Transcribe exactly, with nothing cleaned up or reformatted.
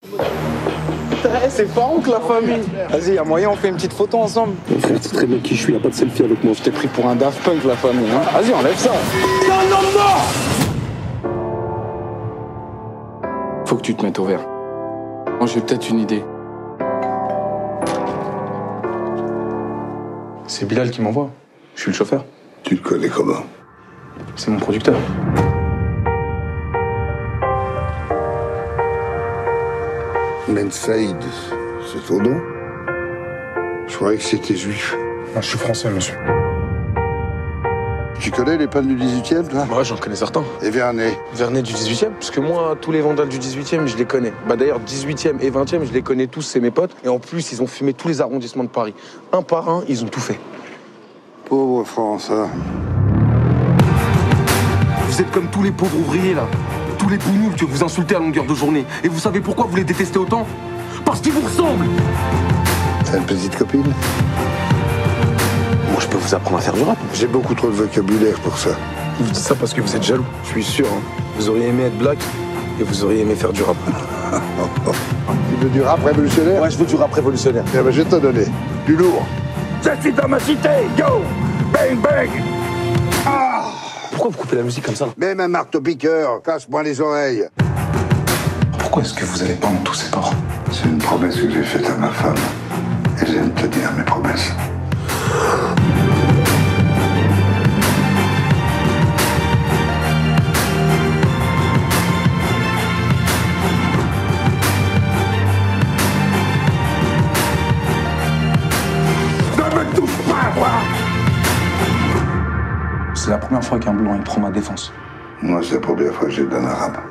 C'est fort que la famille. Vas-y, y'a moyen, on fait une petite photo ensemble. Mon frère, c'est très bien qui je suis, y'a pas de selfie avec moi. Je t'ai pris pour un Daft Punk, la famille. Hein. Vas-y, enlève ça. C'est un homme mort. Faut que tu te mettes au vert. Moi, j'ai peut-être une idée. C'est Bilal qui m'envoie. Je suis le chauffeur. Tu le connais comment? C'est mon producteur. Ben Saïd, c'est ton nom? Je croyais que c'était juif. Non, je suis français, monsieur. Tu connais les pannes du dix-huitième, toi? Ouais, j'en connais certains. Et Vernet? Vernet du dix-huitième? Parce que moi, tous les vandales du dix-huitième, je les connais. Bah d'ailleurs, dix-huitième et vingtième, je les connais tous, c'est mes potes. Et en plus, ils ont fumé tous les arrondissements de Paris. Un par un, ils ont tout fait. Pauvre France, hein. Vous êtes comme tous les pauvres ouvriers, là. Tous les bougnoules que vous insultez à longueur de journée. Et vous savez pourquoi vous les détestez autant? Parce qu'ils vous ressemblent. T'as une petite copine? Moi, je peux vous apprendre à faire du rap. J'ai beaucoup trop de vocabulaire pour ça. Vous dites ça parce que vous êtes jaloux. Je suis sûr, hein. Vous auriez aimé être black et vous auriez aimé faire du rap. Tu veux du rap révolutionnaire? Ouais, je veux du rap révolutionnaire. Eh ben, je vais te donner. Du lourd. Je suis dans ma cité, go! Bang, bang! Ah! Pourquoi vous coupez la musique comme ça? Même un marteau-piqueur, casse-moi les oreilles. Pourquoi est-ce que vous allez pendre tous ces porcs? C'est une promesse que j'ai faite à ma femme. Et j'aime tenir mes promesses. Ne me touche pas, moi! C'est la première fois qu'un blanc il prend ma défense. Moi, c'est la première fois que j'ai d'un arabe.